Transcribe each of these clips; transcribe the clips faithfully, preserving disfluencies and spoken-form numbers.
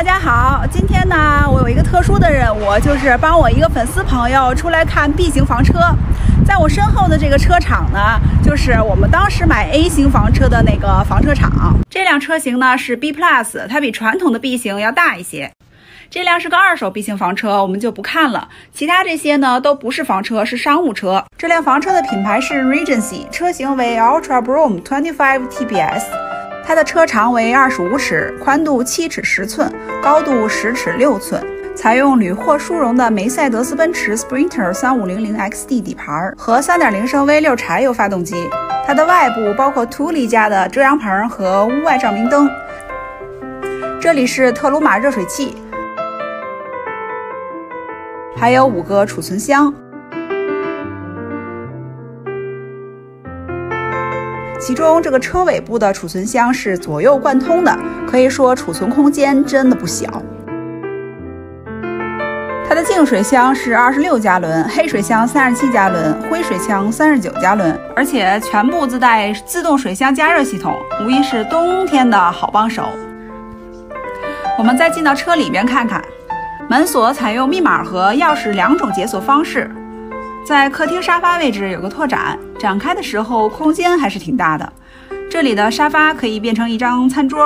大家好，今天呢，我有一个特殊的任务，就是帮我一个粉丝朋友出来看 B 型房车。在我身后的这个车厂呢，就是我们当时买 A 型房车的那个房车厂。这辆车型呢是 B Plus， 它比传统的 B 型要大一些。这辆是个二手 B 型房车，我们就不看了。其他这些呢都不是房车，是商务车。这辆房车的品牌是 Regency， 车型为 Ultra Brougham 二十五 T B S。它的车长为二十五尺，宽度七尺十寸，高度十尺六寸，采用铝或殊绒的梅赛德斯奔驰 Sprinter 三五零零 X D 底盘和 三点零 升 V 六 柴油发动机。它的外部包括图里家的遮阳棚和屋外照明灯。这里是特鲁玛热水器，还有五个储存箱。其中这个车尾部的储存箱是左右贯通的，可以说储存空间真的不小。它的净水箱是二十六加仑，黑水箱三十七加仑，灰水箱三十九加仑，而且全部自带自动水箱加热系统，无疑是冬天的好帮手。我们再进到车里边看看，门锁采用密码和钥匙两种解锁方式。在客厅沙发位置有个拓展，展开的时候空间还是挺大的。这里的沙发可以变成一张餐桌。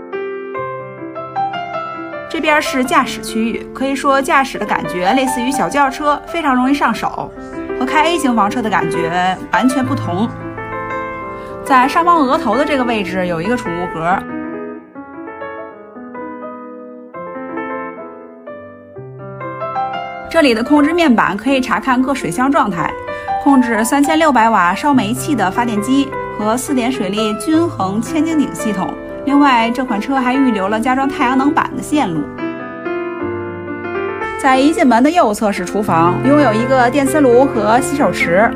这边是驾驶区域，可以说驾驶的感觉类似于小轿车，非常容易上手，和开 A 型房车的感觉完全不同。在上方额头的这个位置有一个储物格。这里的控制面板可以查看各水箱状态，控制三千六百瓦烧煤气的发电机和四点水力均衡千斤顶系统。另外，这款车还预留了加装太阳能板的线路。在一进门的右侧是厨房，拥有一个电磁炉和洗手池。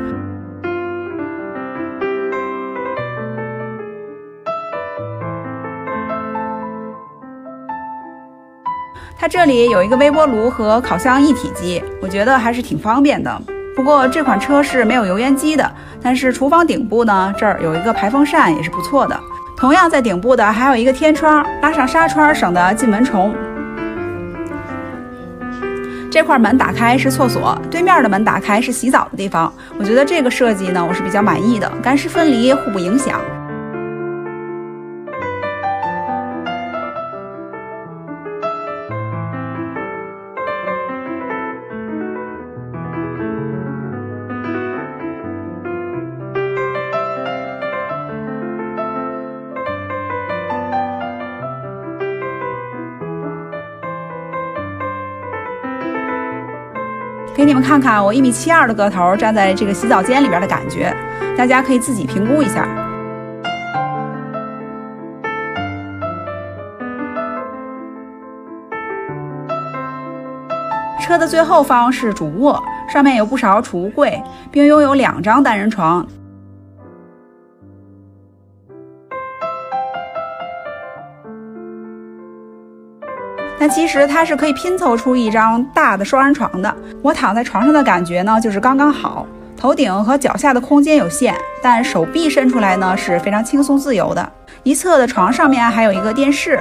它这里有一个微波炉和烤箱一体机，我觉得还是挺方便的。不过这款车是没有油烟机的，但是厨房顶部呢，这儿有一个排风扇也是不错的。同样在顶部的还有一个天窗，拉上纱窗省得进蚊虫。这块门打开是厕所，对面的门打开是洗澡的地方。我觉得这个设计呢，我是比较满意的，干湿分离，互不影响。给你们看看我一米七二的个头站在这个洗澡间里边的感觉，大家可以自己评估一下。车的最后方是主卧，上面有不少储物柜，并拥有两张单人床。但其实它是可以拼凑出一张大的双人床的。我躺在床上的感觉呢，就是刚刚好，头顶和脚下的空间有限，但手臂伸出来呢是非常轻松自由的。一侧的床上面还有一个电视。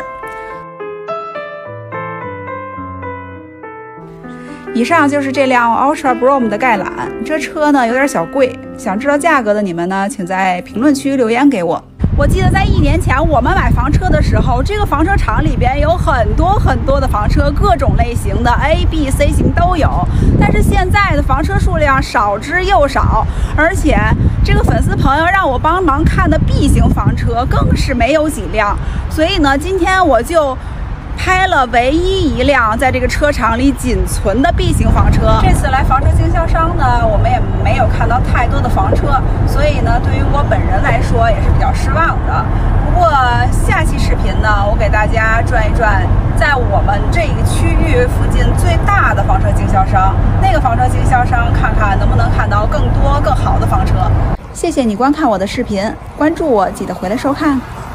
以上就是这辆 Ultra Brougham 的概览。这车呢有点小贵，想知道价格的你们呢，请在评论区留言给我。我记得在一年前我们买房车的时候，这个房车厂里边有很多很多的房车，各种类型的 A、B、C 型都有。但是现在的房车数量少之又少，而且这个粉丝朋友让我帮忙看的 B 型房车更是没有几辆。所以呢，今天我就拍了唯一一辆在这个车厂里仅存的 B 型房车。这次来房车经销商呢，我们也没有看到太多的房车，所以呢，对于我本人来说也是比较失望的。不过下期视频呢，我给大家转一转在我们这个区域附近最大的房车经销商，那个房车经销商看看能不能看到更多更好的房车。谢谢你观看我的视频，关注我，记得回来收看。